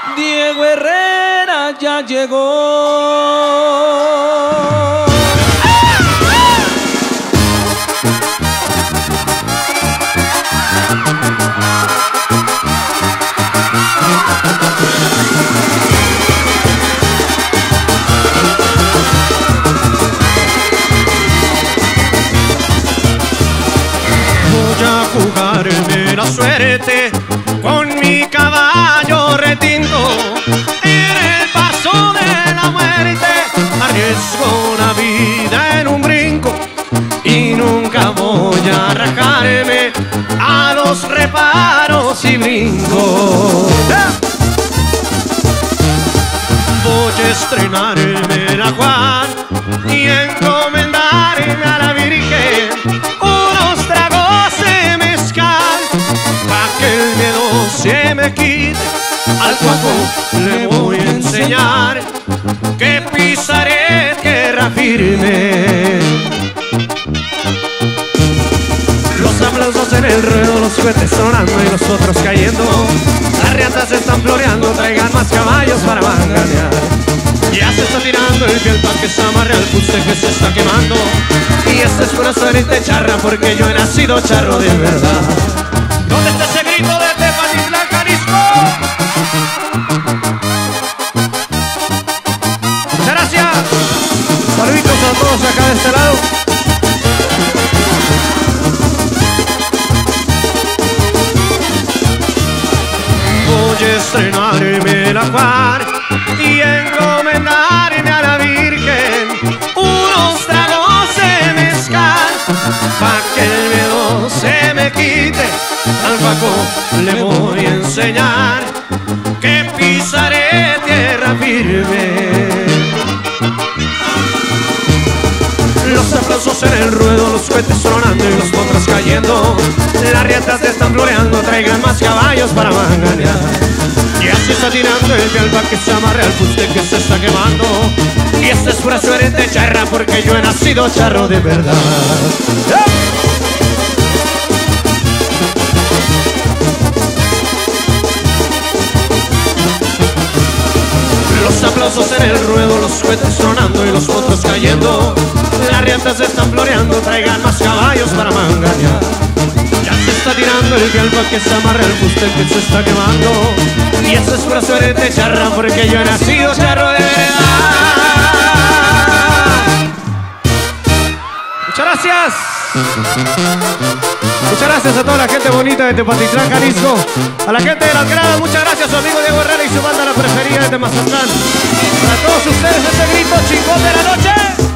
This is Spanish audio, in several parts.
Diego Herrera ya llegó. Voy a jugarme la suerte con mi caballo retinto. En el paso de la muerte arriesgo la vida en un brinco y nunca voy a rajarme a los reparos y brincos. Voy a estrenarme el ajuar y encomendarme a la Virgen unos tragos de mezcal pa' que el miedo se me quite. Al cuaco le voy a enseñar que pisaré tierra firme. Los aplausos en el ruedo, los cohetes sonando y los otros cayendo. Las riatas están floreando, traigan más caballos para manganear. Ya se está tirando el piel pa' que se amarre al fuste que se está quemando. Y esta es una suerte charra porque yo he nacido charro de verdad. ¿Dónde está ese grito de Tepatitlán, Jalisco? Muchas gracias. Saluditos a todos acá de este lado. Voy a estrenarme el ajuar y encomendarme a la Virgen unos tragos de mezcal pa' que el miedo se me quite. Al Paco le voy a enseñar que pisaré tierra firme. Los aplausos en el ruedo, los cohetes sonando y los potros cayendo. Las riatas están floreando, traigan más caballos para manganear. Ya se está tirando el pial pa' que se amarre al fuste que se está quemando. Y esta es pura suerte charra porque yo he nacido charro de verdad. Los aplausos en el ruedo, los cohetes sonando y los potros cayendo. Las riatas están floreando, traigan más caballos para manganear. Ya se está tirando el pial pa' que se amarre el fuste que se está quemando. Y esa es pura suerte charra porque yo he nacido charro de verdad. Muchas gracias. Muchas gracias a toda la gente bonita de Tepatitlán, Jalisco. A la gente de Las Gradas, muchas gracias a su amigo Diego Herrera y su banda La Preferida de Mazatlán. Para todos ustedes ese grito chingón de la noche.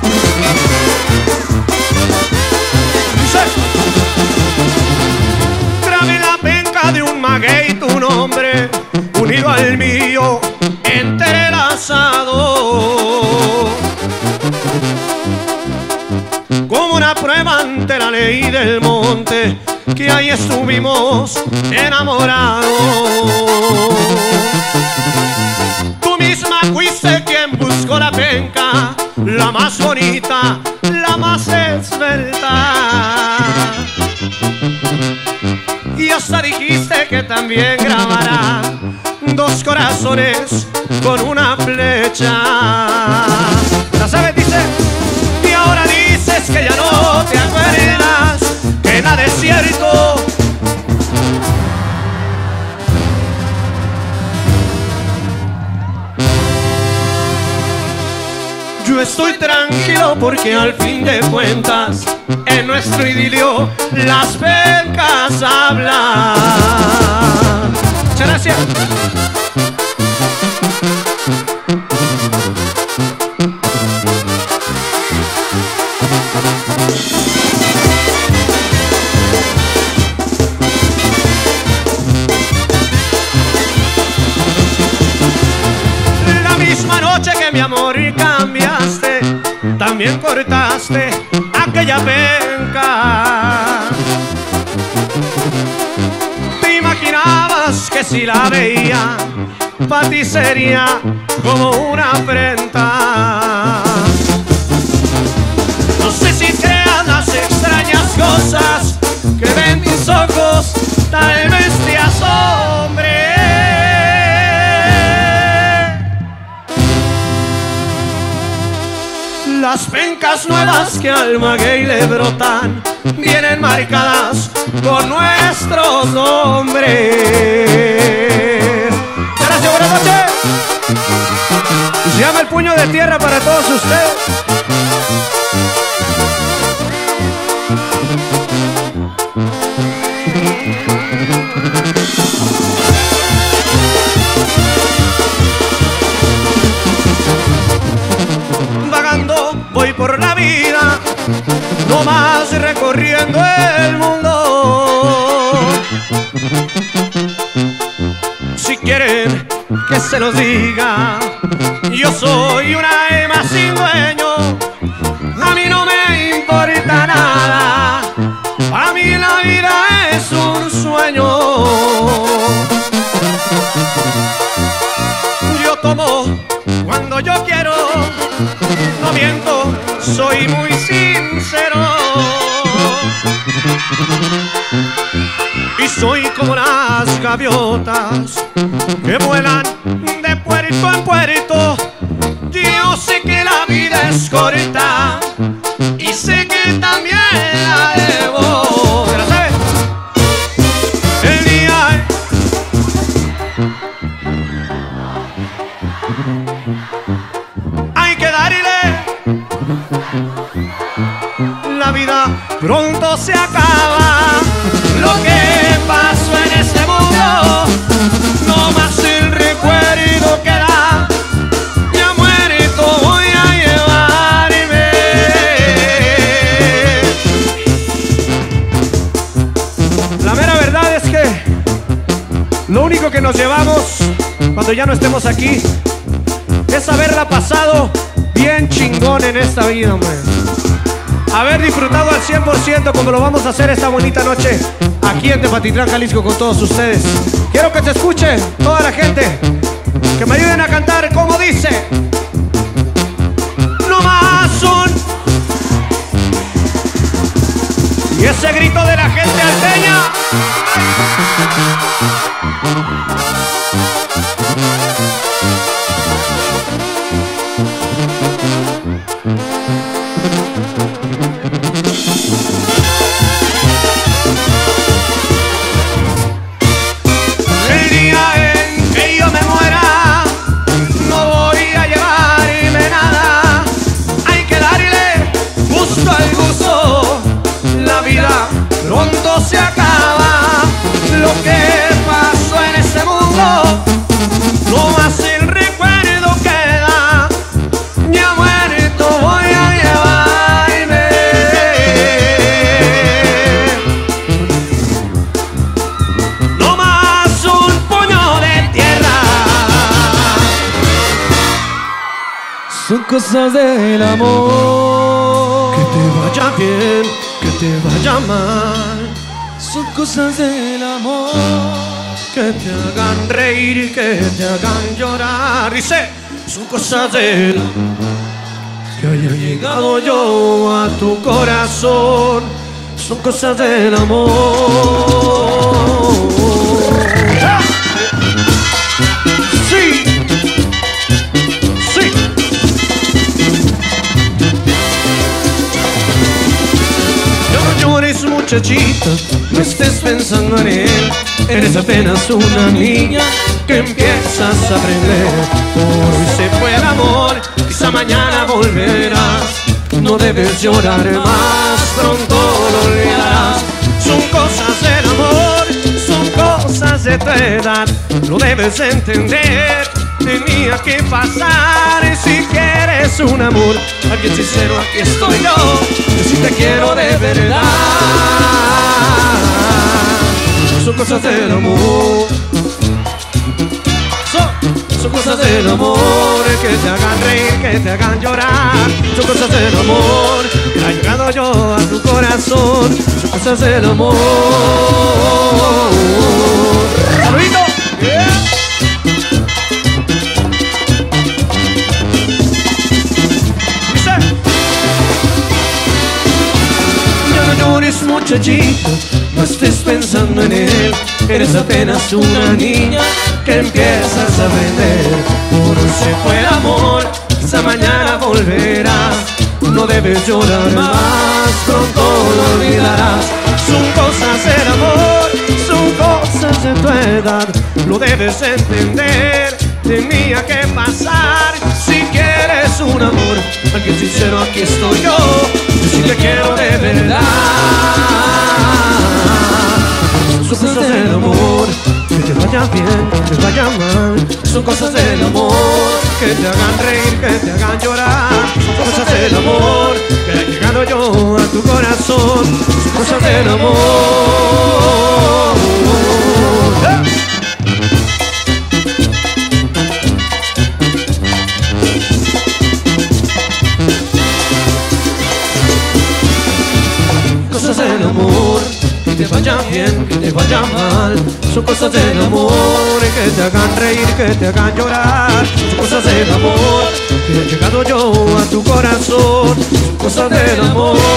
Grabé la penca de un maguey, tu nombre unido al mío, entrelazado como una prueba ante la ley del monte, que ahí estuvimos enamorados. Tú misma fuiste quien buscó la penca, la más bonita, la más esbelta. Y hasta dijiste que también grabará dos corazones con una flecha. ¿La sabes? Dice, y ahora dices que ya no te acuerdas, que nada es cierto. Yo estoy tranquilo porque al fin de cuentas en nuestro idilio las pencas hablan. Muchas gracias. La misma noche que mi amor cambiaste, también cortaste aquella penca. Te imaginabas que si la veía, pa' ti sería como una afrenta. No sé si creas las extrañas cosas que ven mis ojos, tal vez te asombre. Las pencas nuevas que al maguey le brotan vienen marcadas con nuestros nombres. Gracias, buenas noches. Se llama El Puño de Tierra para todos ustedes. Vagando voy por la vida, no más recorriendo el mundo. Si quieren que se los diga, yo soy una alma sin dueño. A mí no me importa nada, para mí la vida es un sueño. Yo tomo cuando yo quiero, no miento, soy muy sincero. Y soy como las gaviotas que vuelan de puerto en puerto. Yo sé que la vida es corta y sé que también la debo. ¿Me la sabes? El día hay que darle. La vida pronto se acaba. Lo que pasó en este mundo, no más el recuerdo queda. Ya muerto voy a llevarme. La mera verdad es que lo único que nos llevamos cuando ya no estemos aquí es haberla pasado bien chingón en esta vida, hombre. Haber disfrutado al 100% como lo vamos a hacer esta bonita noche aquí en Tepatitlán, Jalisco, con todos ustedes. Quiero que se escuche toda la gente, que me ayuden a cantar como dice. No más un. Y ese grito de la gente alteña. El día en que yo me muera, no voy a llevarme nada. Hay que darle gusto al gusto. La vida pronto se acaba. Lo que pasó en este mundo, no más el recuerdo queda. Ya muerto voy a llevarme. No más un puño de tierra. Son cosas del amor. Que te vaya bien, que te vaya mal. Son cosas del amor. Que te hagan reír, que te hagan llorar. Dice, son cosas del que haya llegado yo a tu corazón. Son cosas del amor. Sí, sí. No llores, muchachita, no estés pensando en él. Eres apenas una niña que empiezas a aprender. Hoy se fue el amor, quizá mañana volverás. No debes llorar más, pronto lo olvidarás. Son cosas del amor, son cosas de tu edad. Lo debes entender, tenía que pasar. Y si quieres un amor, alguien sincero, aquí estoy yo. Que si te quiero de verdad. Son cosas del amor. Son cosas del amor, que te hagan reír, que te hagan llorar. Son cosas del amor, que ha llegado yo a tu corazón. Son cosas del amor. ¡Saludito! Yeah. Ya no llores, muchachito, no estés pensando en él. Eres apenas una niña que empiezas a aprender. Por hoy se fue el amor, quizá mañana volverás. no debes llorar más, pronto lo olvidarás. Son cosas del amor, son cosas de tu edad, lo debes entender, tenía que pasar. Si quieres un amor, alguien sincero, aquí estoy yo sí te quiero de verdad. Son cosas del amor, que te vaya bien, que te vaya mal. Son cosas del amor, que te hagan reír, que te hagan llorar. Son cosas del amor, que he llegado yo a tu corazón. Son cosas del amor. Cosas del amor, que te vaya bien, que te vaya mal. Son cosas del amor, que te hagan reír, que te hagan llorar. Son cosas del amor, que he llegado yo a tu corazón. Son cosas del amor.